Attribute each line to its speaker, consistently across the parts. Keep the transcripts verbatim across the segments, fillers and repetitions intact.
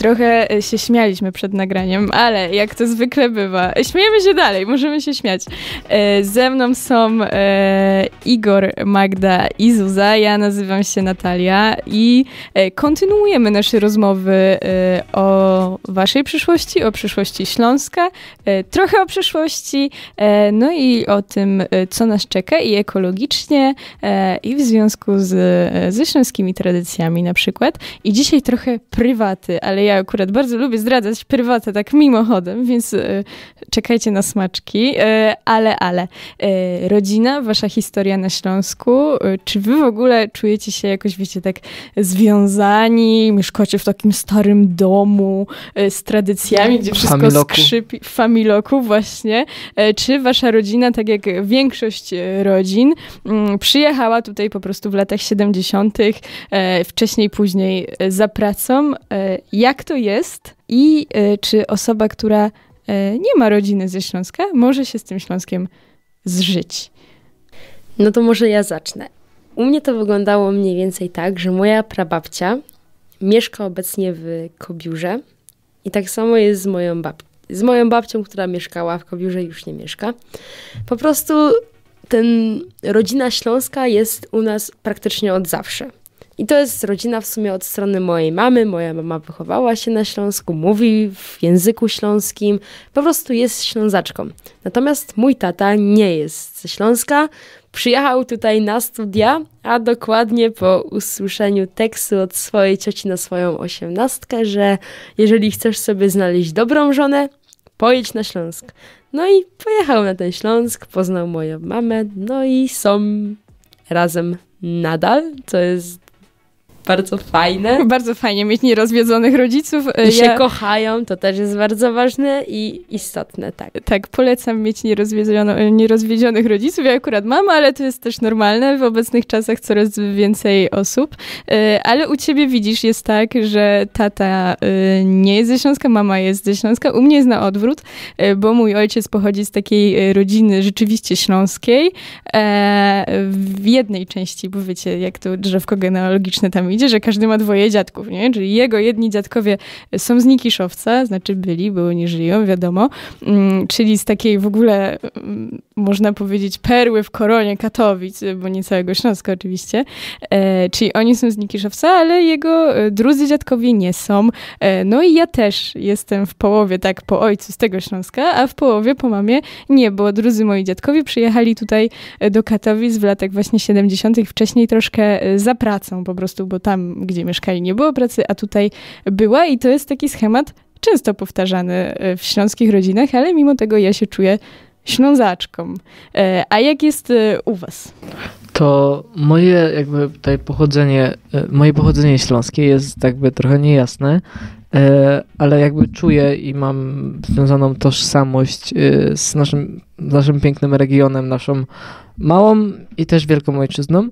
Speaker 1: trochę się śmialiśmy przed nagraniem, ale jak to zwykle bywa, śmiejemy się dalej, możemy się śmiać. Ze mną są Igor, Magda i Zuza. Ja nazywam się Natalia i kontynuujemy nasze rozmowy o waszej przyszłości, o przyszłości Śląska, trochę o przyszłości, no i o tym, co nas czeka i ekologicznie, i w związku z, ze śląskimi tradycjami na przykład. I dzisiaj trochę prywaty, ale ja akurat bardzo lubię zdradzać prywaty tak mimochodem, więc czekajcie na smaczki. Ale, ale, rodzina, wasza historia na Śląsku, czy wy w ogóle czujecie się jakoś, wiecie, tak związani, mieszkacie w takim starym domu z tradycjami, gdzie wszystko
Speaker 2: Familoku.
Speaker 1: skrzypi, w familoku właśnie, czy wasza rodzina, tak jak większość rodzin, przyjechała tutaj po prostu w latach siedemdziesiątych, wcześniej, później za pracą. Jak to jest i czy osoba, która nie ma rodziny ze Śląska, może się z tym Śląskiem zżyć?
Speaker 3: No to może ja zacznę. U mnie to wyglądało mniej więcej tak, że moja prababcia mieszka obecnie w Kobiórze i tak samo jest z moją babcią. Z moją babcią, która mieszkała w Kobiórze, już nie mieszka. Po prostu ten rodzina śląska jest u nas praktycznie od zawsze. I to jest rodzina w sumie od strony mojej mamy. Moja mama wychowała się na Śląsku, mówi w języku śląskim, po prostu jest Ślązaczką. Natomiast mój tata nie jest ze Śląska, przyjechał tutaj na studia, a dokładnie po usłyszeniu tekstu od swojej cioci na swoją osiemnastkę, że jeżeli chcesz sobie znaleźć dobrą żonę, pojedź na Śląsk. No i pojechał na ten Śląsk, poznał moją mamę, no i są razem nadal, co jest bardzo fajne.
Speaker 1: Bardzo fajnie mieć nierozwiedzonych rodziców.
Speaker 3: I się ja... kochają, to też jest bardzo ważne i istotne, tak.
Speaker 1: Tak, polecam mieć nierozwiedzionych rodziców. Ja akurat mam, ale to jest też normalne w obecnych czasach coraz więcej osób. Ale u ciebie widzisz, jest tak, że tata nie jest ze Śląska, mama jest ze Śląska. U mnie jest na odwrót, bo mój ojciec pochodzi z takiej rodziny rzeczywiście śląskiej. W jednej części, bo wiecie, jak to drzewko genealogiczne tam idzie, że każdy ma dwoje dziadków, nie? Czyli jego jedni dziadkowie są z Nikiszowca, znaczy byli, bo nie żyją, wiadomo, mm, czyli z takiej w ogóle, mm, można powiedzieć, perły w koronie Katowic, bo nie całego Śląska oczywiście, e, czyli oni są z Nikiszowca, ale jego e, drudzy dziadkowie nie są. E, no i ja też jestem w połowie tak po ojcu z tego Śląska, a w połowie po mamie nie, bo drudzy moi dziadkowie przyjechali tutaj do Katowic w latach właśnie siedemdziesiątych, wcześniej troszkę za pracą po prostu, bo tam, gdzie mieszkali, nie było pracy, a tutaj była i to jest taki schemat często powtarzany w śląskich rodzinach, ale mimo tego ja się czuję Ślązaczką. A jak jest u was?
Speaker 2: To moje jakby tutaj pochodzenie, moje pochodzenie śląskie jest jakby trochę niejasne, ale jakby czuję i mam związaną tożsamość z naszym, z naszym pięknym regionem, naszą małą i też wielką ojczyzną.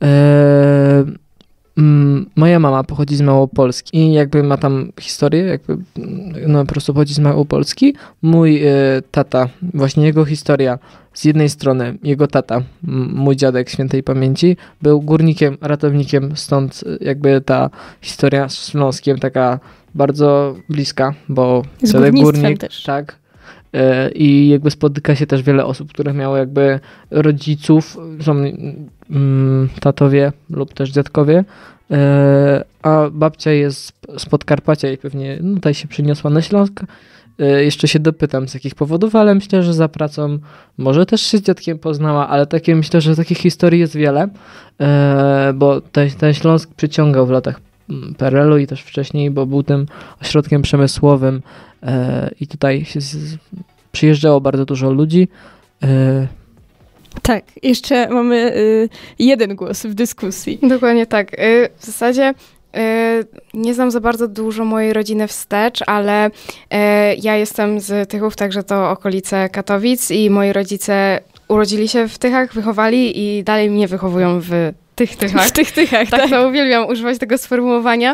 Speaker 2: Moja mama pochodzi z Małopolski i jakby ma tam historię, jakby no po prostu pochodzi z Małopolski. Mój y, tata, właśnie jego historia, z jednej strony jego tata, m, mój dziadek świętej pamięci, był górnikiem, ratownikiem, stąd jakby ta historia z Śląskiem taka bardzo bliska, bo
Speaker 1: z
Speaker 2: dziadek górnik,
Speaker 1: też.
Speaker 2: Tak. Y, I jakby spotyka się też wiele osób, które miały jakby rodziców, są mm, tatowie lub też dziadkowie, e, a babcia jest z Podkarpacia i pewnie no, tutaj się przyniosła na Śląsk. E, jeszcze się dopytam z jakich powodów, ale myślę, że za pracą może też się z dziadkiem poznała, ale takie, myślę, że takich historii jest wiele, e, bo ten, ten Śląsk przyciągał w latach P R L u i też wcześniej, bo był tym ośrodkiem przemysłowym e, i tutaj się z, przyjeżdżało bardzo dużo ludzi. E,
Speaker 1: Tak, jeszcze mamy y, jeden głos w dyskusji.
Speaker 4: Dokładnie tak. Y, w zasadzie y, nie znam za bardzo dużo mojej rodziny wstecz, ale y, ja jestem z Tychów, także to okolice Katowic i moi rodzice urodzili się w Tychach, wychowali i dalej mnie wychowują w tych tychach.
Speaker 1: W tych tychach,
Speaker 4: tak.
Speaker 1: tak.
Speaker 4: To uwielbiam używać tego sformułowania.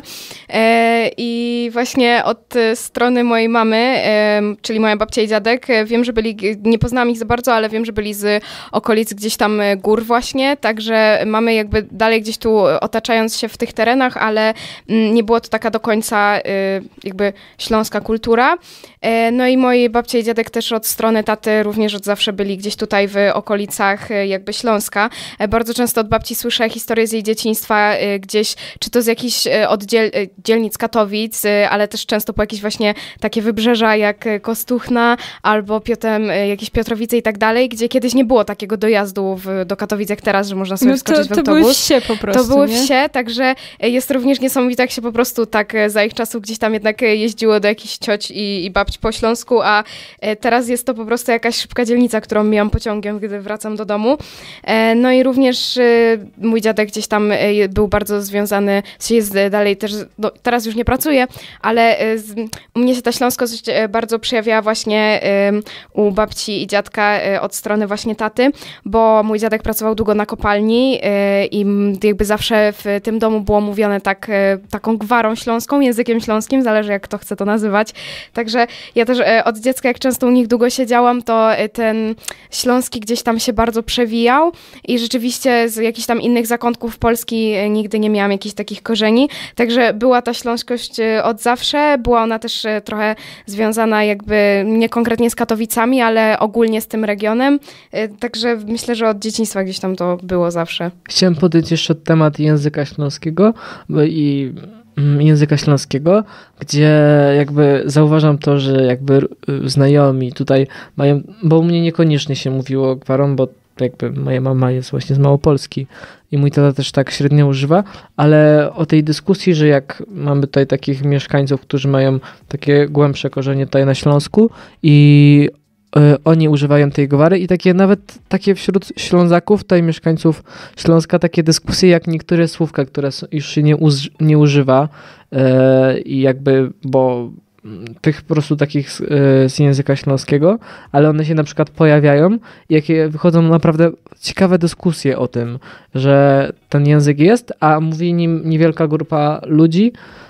Speaker 4: E, I właśnie od strony mojej mamy, e, czyli moja babcia i dziadek, e, wiem, że byli, nie poznałam ich za bardzo, ale wiem, że byli z okolic gdzieś tam gór właśnie, także mamy jakby dalej gdzieś tu otaczając się w tych terenach, ale m, nie było to taka do końca e, jakby śląska kultura. E, no i moi babcia i dziadek też od strony taty również od zawsze byli gdzieś tutaj w okolicach e, jakby Śląska. E, bardzo często od babci słyszę historię z jej dzieciństwa e, gdzieś, czy to z jakichś e, oddziel, e, dzielnic Katowic, e, ale też często po jakieś właśnie takie wybrzeża jak Kostuchna albo Piotem, e, jakieś Piotrowice i tak dalej, gdzie kiedyś nie było takiego dojazdu w, do Katowic jak teraz, że można sobie
Speaker 1: no
Speaker 4: wskoczyć
Speaker 1: to,
Speaker 4: w autobus.
Speaker 1: To były wsie po prostu,
Speaker 4: To były
Speaker 1: nie?
Speaker 4: wsie, także jest również niesamowite, jak się po prostu tak za ich czasów gdzieś tam jednak jeździło do jakichś cioć i, i babci po Śląsku, a teraz jest to po prostu jakaś szybka dzielnica, którą mijam pociągiem, gdy wracam do domu. No i również mój dziadek gdzieś tam był bardzo związany, jest dalej też, no, teraz już nie pracuje, ale z, u mnie się ta śląskość bardzo przejawiała właśnie u babci i dziadka od strony właśnie taty, bo mój dziadek pracował długo na kopalni i jakby zawsze w tym domu było mówione tak, taką gwarą śląską, językiem śląskim, zależy jak kto chce to nazywać. Także ja też od dziecka, jak często u nich długo siedziałam, to ten śląski gdzieś tam się bardzo przewijał i rzeczywiście z jakichś tam innych zakątków Polski nigdy nie miałam jakichś takich korzeni. Także była ta śląskość od zawsze, była ona też trochę związana jakby nie konkretnie z Katowicami, ale ogólnie z tym regionem. Także myślę, że od dzieciństwa gdzieś tam to było zawsze.
Speaker 2: Chciałem podjąć jeszcze temat języka śląskiego i języka śląskiego, gdzie jakby zauważam to, że jakby znajomi tutaj mają, bo u mnie niekoniecznie się mówiło gwarą, bo jakby moja mama jest właśnie z Małopolski i mój tata też tak średnio używa, ale o tej dyskusji, że jak mamy tutaj takich mieszkańców, którzy mają takie głębsze korzenie tutaj na Śląsku i oni używają tej gwary i takie nawet takie wśród Ślązaków, tutaj mieszkańców Śląska, takie dyskusje jak niektóre słówka, które już się nie, uz- nie używa e, i jakby, bo tych po prostu takich z, e, z języka śląskiego, ale one się na przykład pojawiają i jakie wychodzą naprawdę ciekawe dyskusje o tym, że ten język jest, a mówi nim niewielka grupa ludzi.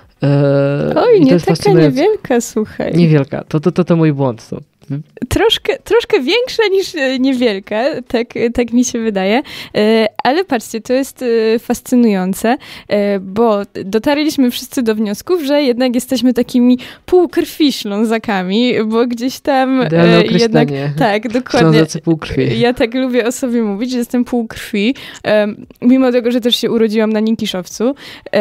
Speaker 2: E,
Speaker 1: Oj,
Speaker 2: i to
Speaker 1: nie
Speaker 2: jest
Speaker 1: taka niewielka, słuchaj.
Speaker 2: Niewielka, to, to, to, to mój błąd. To.
Speaker 1: Troszkę, troszkę większa niż niewielka, tak, tak mi się wydaje, ale patrzcie, to jest fascynujące, bo dotarliśmy wszyscy do wniosków, że jednak jesteśmy takimi półkrwi Ślązakami, bo gdzieś tam jednak, tak, dokładnie.
Speaker 2: Ślązacy półkrwi.
Speaker 1: Ja tak lubię o sobie mówić, że jestem półkrwi, mimo tego, że też się urodziłam na Nikiszowcu.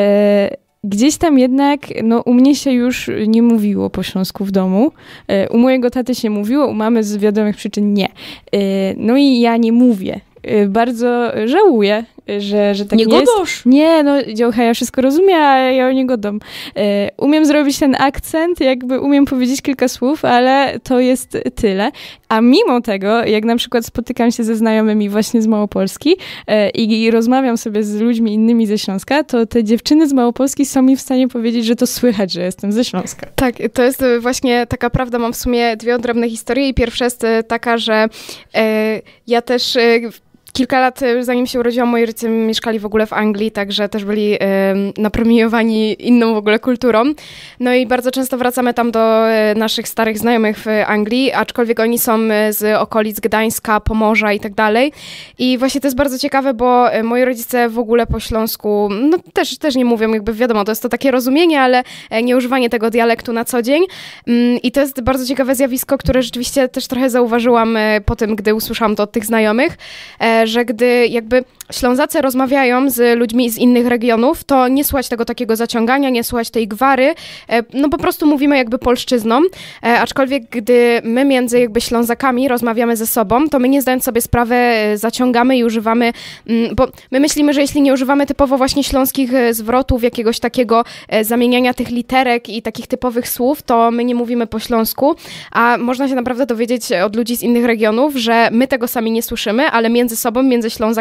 Speaker 1: Gdzieś tam jednak, no u mnie się już nie mówiło po śląsku w domu. U mojego taty się mówiło, u mamy z wiadomych przyczyn nie. No i ja nie mówię. Bardzo żałuję, że, że tak
Speaker 3: nie
Speaker 1: jest.
Speaker 3: godosz.
Speaker 1: Nie, no działka, ja wszystko rozumiem, ale ja nie godam. E, umiem zrobić ten akcent, jakby umiem powiedzieć kilka słów, ale to jest tyle. A mimo tego, jak na przykład spotykam się ze znajomymi właśnie z Małopolski e, i, i rozmawiam sobie z ludźmi innymi ze Śląska, to te dziewczyny z Małopolski są mi w stanie powiedzieć, że to słychać, że jestem ze Śląska.
Speaker 4: Tak, to jest właśnie taka prawda. Mam w sumie dwie odrębne historie i pierwsza jest taka, że e, ja też... E, Kilka lat, zanim się urodziłam, moi rodzice mieszkali w ogóle w Anglii, także też byli y, napromieniowani inną w ogóle kulturą. No i bardzo często wracamy tam do y, naszych starych znajomych w Anglii, aczkolwiek oni są z okolic Gdańska, Pomorza i tak dalej. I właśnie to jest bardzo ciekawe, bo y, moi rodzice w ogóle po śląsku, no też, też nie mówią, jakby wiadomo, to jest to takie rozumienie, ale nie używanie tego dialektu na co dzień. Y, I to jest bardzo ciekawe zjawisko, które rzeczywiście też trochę zauważyłam y, po tym, gdy usłyszałam to od tych znajomych, y, że gdy jakby Ślązacy rozmawiają z ludźmi z innych regionów, to nie słychać tego takiego zaciągania, nie słychać tej gwary, no po prostu mówimy jakby polszczyzną, aczkolwiek gdy my między jakby Ślązakami rozmawiamy ze sobą, to my nie zdając sobie sprawy zaciągamy i używamy, bo my myślimy, że jeśli nie używamy typowo właśnie śląskich zwrotów, jakiegoś takiego zamieniania tych literek i takich typowych słów, to my nie mówimy po śląsku, a można się naprawdę dowiedzieć od ludzi z innych regionów, że my tego sami nie słyszymy, ale między sobą, między Ślązakami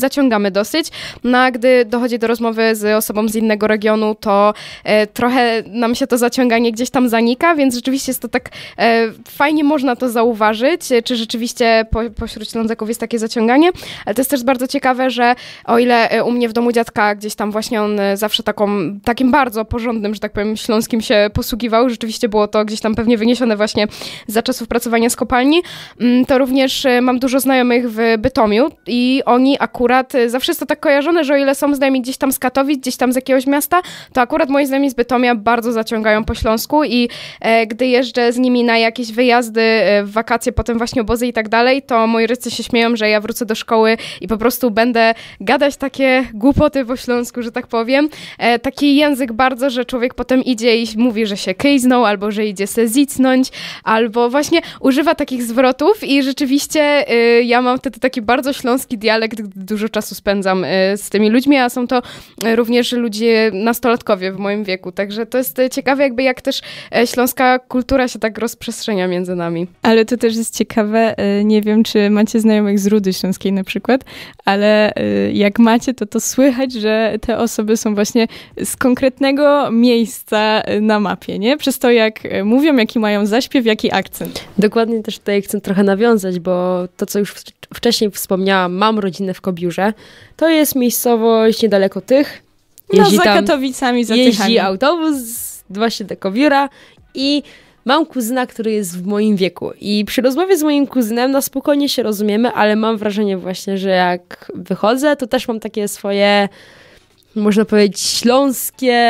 Speaker 4: zaciągamy dosyć, no a gdy dochodzi do rozmowy z osobą z innego regionu, to e, trochę nam się to zaciąganie gdzieś tam zanika, więc rzeczywiście jest to tak e, fajnie można to zauważyć, czy rzeczywiście po, pośród Ślązaków jest takie zaciąganie, ale to jest też bardzo ciekawe, że o ile u mnie w domu dziadka gdzieś tam właśnie on zawsze taką, takim bardzo porządnym, że tak powiem, śląskim się posługiwał, rzeczywiście było to gdzieś tam pewnie wyniesione właśnie za czasów pracowania z kopalni, to również mam dużo znajomych w Bytomiu i oni akurat, zawsze jest to tak kojarzone, że o ile są znajomi gdzieś tam z Katowic, gdzieś tam z jakiegoś miasta, to akurat moi znajomi z Bytomia bardzo zaciągają po śląsku i e, gdy jeżdżę z nimi na jakieś wyjazdy, e, w wakacje, potem właśnie obozy i tak dalej, to moi rodzice się śmieją, że ja wrócę do szkoły i po prostu będę gadać takie głupoty po śląsku, że tak powiem. E, taki język bardzo, że człowiek potem idzie i mówi, że się kyjznął, albo że idzie se zicnąć, albo właśnie używa takich zwrotów i rzeczywiście e, ja mam wtedy taki bardzo śląski dialekt, gdy dużo czasu spędzam e, z tymi ludźmi, a są to e, również ludzie nastolatkowie w moim wieku, także to jest ciekawe jakby jak też e, śląska kultura się tak rozprzestrzenia między nami.
Speaker 1: Ale to też jest ciekawe, nie wiem, czy macie znajomych z Rudy Śląskiej na przykład, ale jak macie, to to słychać, że te osoby są właśnie z konkretnego miejsca na mapie, nie? Przez to, jak mówią, jaki mają zaśpiew, jaki akcent.
Speaker 3: Dokładnie też tutaj chcę trochę nawiązać, bo to, co już wcześniej wspomniałam, mam rodzinę w Kobiórze. To jest miejscowość niedaleko tych.
Speaker 1: Jeździ no, za Katowicami, za
Speaker 3: Jeździ
Speaker 1: Tychami.
Speaker 3: autobus właśnie do Kobióra i mam kuzyna, który jest w moim wieku i przy rozmowie z moim kuzynem na spokojnie się rozumiemy, ale mam wrażenie właśnie, że jak wychodzę, to też mam takie swoje, można powiedzieć, śląskie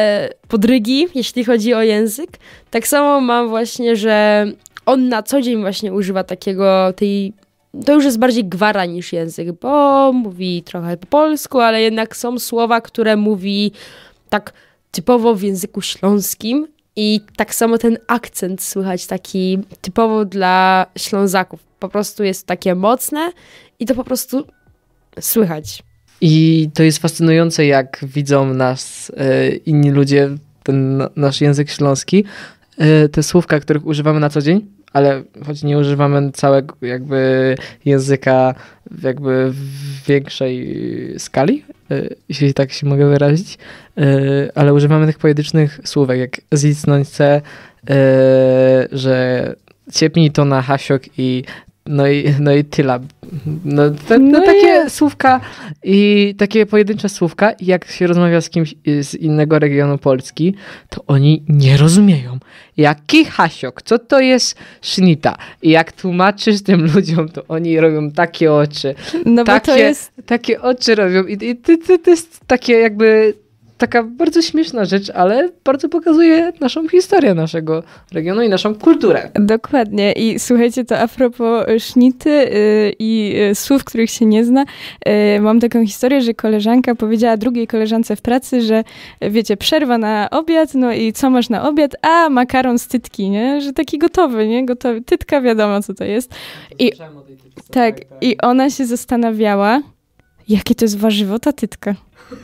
Speaker 3: podrygi, jeśli chodzi o język. Tak samo mam właśnie, że on na co dzień właśnie używa takiego, tej, to już jest bardziej gwara niż język, bo mówi trochę po polsku, ale jednak są słowa, które mówi tak typowo w języku śląskim. I tak samo ten akcent słychać taki typowo dla Ślązaków. Po prostu jest takie mocne i to po prostu słychać.
Speaker 2: I to jest fascynujące, jak widzą nas e, inni ludzie, ten nasz język śląski, e, te słówka, których używamy na co dzień, ale choć nie używamy całego jakby języka jakby w większej skali, jeśli tak się mogę wyrazić, ale używamy tych pojedynczych słówek, jak zicnąć se, że ciepnij to na hasiok i no i, no i tyle. No, te, no, no takie jest. Słówka i takie pojedyncze słówka i jak się rozmawia z kimś z innego regionu Polski, to oni nie rozumieją. Jaki hasiok? Co to jest sznita? I jak tłumaczysz tym ludziom, to oni robią takie oczy.
Speaker 1: No
Speaker 2: takie,
Speaker 1: bo to jest...
Speaker 2: takie oczy robią i, i to, to jest takie jakby taka bardzo śmieszna rzecz, ale bardzo pokazuje naszą historię naszego regionu i naszą kulturę.
Speaker 1: Dokładnie. I słuchajcie, to a propos sznity yy, i yy, słów, których się nie zna, yy, mam taką historię, że koleżanka powiedziała drugiej koleżance w pracy, że wiecie, przerwa na obiad, no i co masz na obiad? A, makaron z tytki, nie? Że taki gotowy, nie? Gotowy. Tytka, wiadomo, co to jest. I, tak, i ona się zastanawiała, jakie to jest warzywo, ta tytka.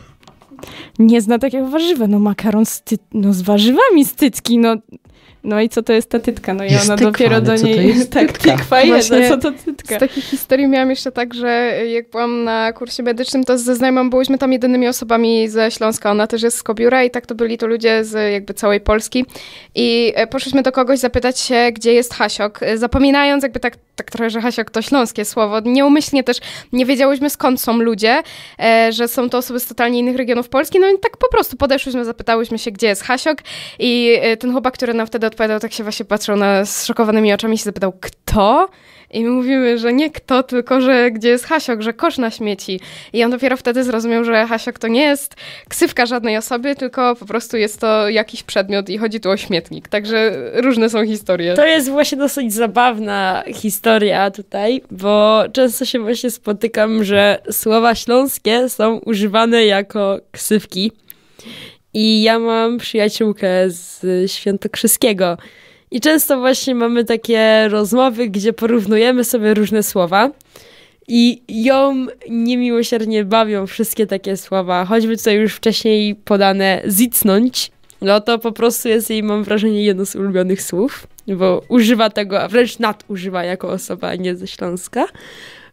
Speaker 1: Nie zna takiego warzywa. No makaron z, ty- no, z warzywami z tytki. No, no i co to jest ta tytka? No i
Speaker 2: jest
Speaker 1: ona
Speaker 2: tykwa,
Speaker 1: dopiero do niej...
Speaker 2: Co to jest
Speaker 1: tak,
Speaker 2: tytka?
Speaker 1: tykwa jedna, co to tytka?
Speaker 4: Z takich historii miałam jeszcze tak, że jak byłam na kursie medycznym, to ze znajomą byłyśmy tam jedynymi osobami ze Śląska. Ona też jest z Kobióra i tak to byli to ludzie z jakby całej Polski. I poszliśmy do kogoś zapytać się, gdzie jest hasiok, zapominając jakby tak, tak trochę, że hasiok to śląskie słowo. Nieumyślnie też nie wiedziałyśmy, skąd są ludzie, e, że są to osoby z totalnie innych regionów Polski. No i tak po prostu podeszłyśmy, zapytałyśmy się, gdzie jest hasiok i e, ten chłopak, który nam wtedy odpowiadał, tak się właśnie patrzył na zszokowanymi oczami i się zapytał, kto? I my mówimy, że nie kto, tylko że gdzie jest hasiok, że kosz na śmieci. I on dopiero wtedy zrozumiał, że hasiok to nie jest ksywka żadnej osoby, tylko po prostu jest to jakiś przedmiot i chodzi tu o śmietnik. Także różne są historie.
Speaker 3: To jest właśnie dosyć zabawna historia tutaj, bo często się właśnie spotykam, że słowa śląskie są używane jako ksywki. I ja mam przyjaciółkę z Świętokrzyskiego. I często właśnie mamy takie rozmowy, gdzie porównujemy sobie różne słowa i ją niemiłosiernie bawią wszystkie takie słowa, choćby tutaj już wcześniej podane zicnąć, no to po prostu jest jej, mam wrażenie, jedno z ulubionych słów, bo używa tego, a wręcz nadużywa jako osoba nie ze Śląska.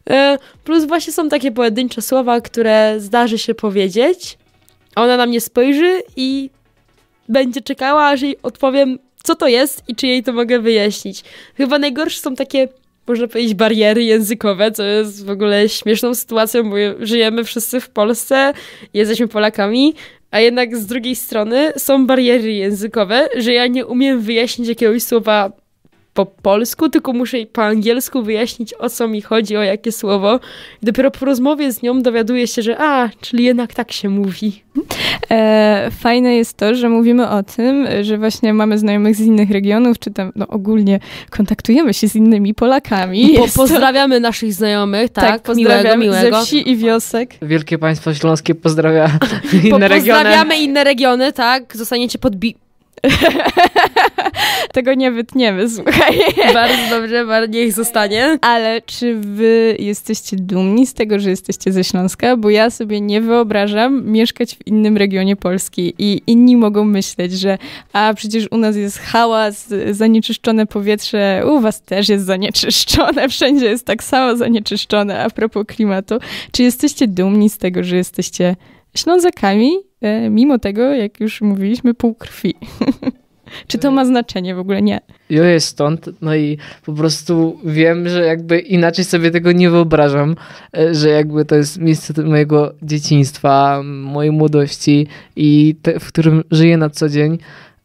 Speaker 3: Plus właśnie są takie pojedyncze słowa, które zdarzy się powiedzieć. Ona na mnie spojrzy i będzie czekała, aż jej odpowiem, co to jest i czy jej to mogę wyjaśnić. Chyba najgorsze są takie, można powiedzieć, bariery językowe, co jest w ogóle śmieszną sytuacją, bo żyjemy wszyscy w Polsce, jesteśmy Polakami, a jednak z drugiej strony są bariery językowe, że ja nie umiem wyjaśnić jakiegoś słowa po polsku, tylko muszę jej po angielsku wyjaśnić, o co mi chodzi, o jakie słowo. I dopiero po rozmowie z nią dowiaduję się, że a, czyli jednak tak się mówi.
Speaker 1: E, fajne jest to, że mówimy o tym, że właśnie mamy znajomych z innych regionów, czy tam no, ogólnie kontaktujemy się z innymi Polakami.
Speaker 3: Po, pozdrawiamy to... naszych znajomych, tak,
Speaker 1: tak pozdrawiamy
Speaker 3: miłego, miłego.
Speaker 1: ze wsi i wiosek.
Speaker 2: Wielkie Państwo Śląskie pozdrawia inne
Speaker 3: po,
Speaker 2: regiony.
Speaker 3: Pozdrawiamy inne regiony, tak, zostaniecie podbi...
Speaker 1: Tego nie wytniemy, słuchaj.
Speaker 3: Bardzo dobrze, bardzo niech zostanie.
Speaker 1: Ale czy wy jesteście dumni z tego, że jesteście ze Śląska? Bo ja sobie nie wyobrażam mieszkać w innym regionie Polski i inni mogą myśleć, że a przecież u nas jest hałas, zanieczyszczone powietrze, u was też jest zanieczyszczone, wszędzie jest tak samo zanieczyszczone a propos klimatu. Czy jesteście dumni z tego, że jesteście Ślązakami, mimo tego, jak już mówiliśmy, pół krwi? Czy to ma znaczenie? W ogóle nie.
Speaker 2: Ja jest stąd, no i po prostu wiem, że jakby inaczej sobie tego nie wyobrażam, że jakby to jest miejsce mojego dzieciństwa, mojej młodości i te, w którym żyję na co dzień.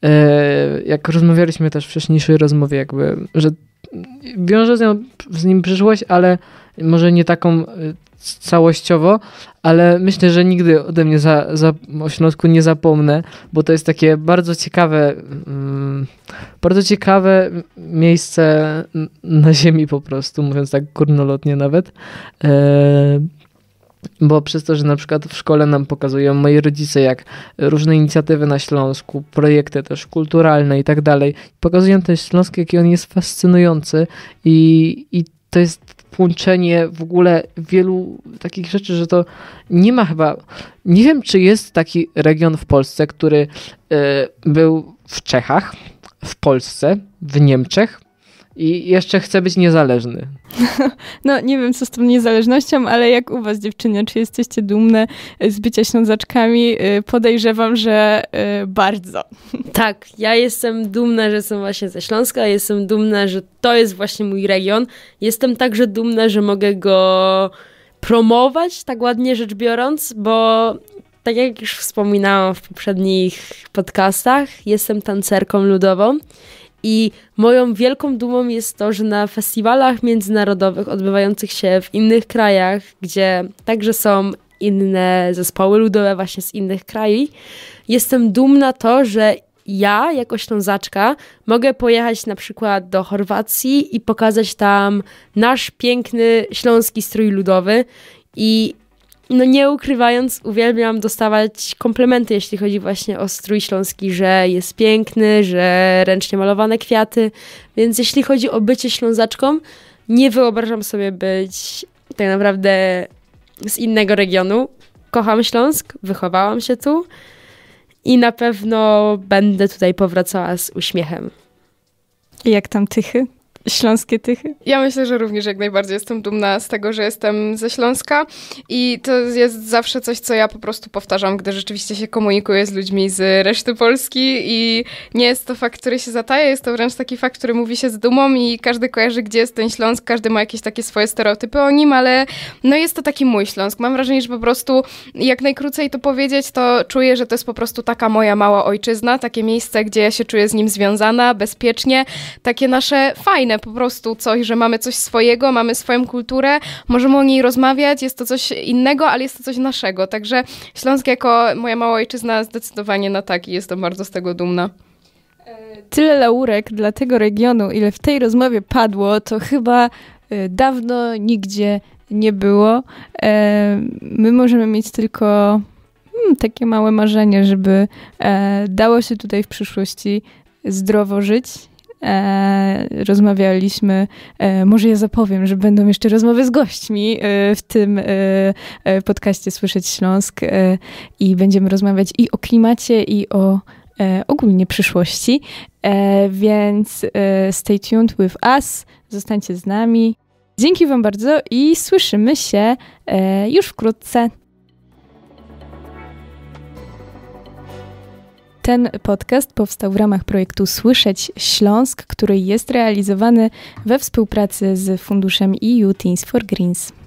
Speaker 2: Jak rozmawialiśmy też w wcześniejszej rozmowie, jakby, że wiąże z, nią, z nim przyszłość, ale może nie taką całościowo, ale myślę, że nigdy ode mnie za, za, o Śląsku nie zapomnę, bo to jest takie bardzo ciekawe, um, bardzo ciekawe miejsce na ziemi po prostu, mówiąc tak górnolotnie nawet. E, bo przez to, że na przykład w szkole nam pokazują moi rodzice, jak różne inicjatywy na Śląsku, projekty też kulturalne i tak dalej, pokazują ten Śląsk, jaki on jest fascynujący i, i to jest połączenie w ogóle wielu takich rzeczy, że to nie ma chyba, nie wiem, czy jest taki region w Polsce, który y, był w Czechach, w Polsce, w Niemczech i jeszcze chce być niezależny.
Speaker 1: No nie wiem, co z tą niezależnością, ale jak u was, dziewczyny, czy jesteście dumne z bycia Ślązaczkami? Podejrzewam, że bardzo.
Speaker 3: Tak, ja jestem dumna, że jestem właśnie ze Śląska, jestem dumna, że to jest właśnie mój region. Jestem także dumna, że mogę go promować, tak ładnie rzecz biorąc, bo tak jak już wspominałam w poprzednich podcastach, jestem tancerką ludową. I moją wielką dumą jest to, że na festiwalach międzynarodowych odbywających się w innych krajach, gdzie także są inne zespoły ludowe właśnie z innych krajów, jestem dumna to, że ja jako Ślązaczka mogę pojechać na przykład do Chorwacji i pokazać tam nasz piękny śląski strój ludowy i no nie ukrywając, uwielbiam dostawać komplementy, jeśli chodzi właśnie o strój śląski, że jest piękny, że ręcznie malowane kwiaty, więc jeśli chodzi o bycie Ślązaczką, nie wyobrażam sobie być tak naprawdę z innego regionu. Kocham Śląsk, wychowałam się tu i na pewno będę tutaj powracała z uśmiechem.
Speaker 1: Jak tam Tychy? Śląskie Tychy?
Speaker 4: Ja myślę, że również jak najbardziej jestem dumna z tego, że jestem ze Śląska i to jest zawsze coś, co ja po prostu powtarzam, gdy rzeczywiście się komunikuję z ludźmi z reszty Polski i nie jest to fakt, który się zataja, jest to wręcz taki fakt, który mówi się z dumą i każdy kojarzy, gdzie jest ten Śląsk, każdy ma jakieś takie swoje stereotypy o nim, ale no jest to taki mój Śląsk. Mam wrażenie, że po prostu jak najkrócej to powiedzieć, to czuję, że to jest po prostu taka moja mała ojczyzna, takie miejsce, gdzie ja się czuję z nim związana, bezpiecznie, takie nasze fajne po prostu coś, że mamy coś swojego, mamy swoją kulturę, możemy o niej rozmawiać, jest to coś innego, ale jest to coś naszego. Także Śląsk jako moja mała ojczyzna zdecydowanie na tak i jestem bardzo z tego dumna.
Speaker 1: Tyle laurek dla tego regionu, ile w tej rozmowie padło, to chyba dawno nigdzie nie było. My możemy mieć tylko hmm, takie małe marzenie, żeby dało się tutaj w przyszłości zdrowo żyć. E, rozmawialiśmy, e, może ja zapowiem, że będą jeszcze rozmowy z gośćmi e, w tym e, podcaście Słyszeć Śląsk e, i będziemy rozmawiać i o klimacie, i o e, ogólnie przyszłości, e, więc e, stay tuned with us, zostańcie z nami. Dzięki wam bardzo i słyszymy się e, już wkrótce. Ten podcast powstał w ramach projektu Słyszeć Śląsk, który jest realizowany we współpracy z funduszem E U Teens for Greens.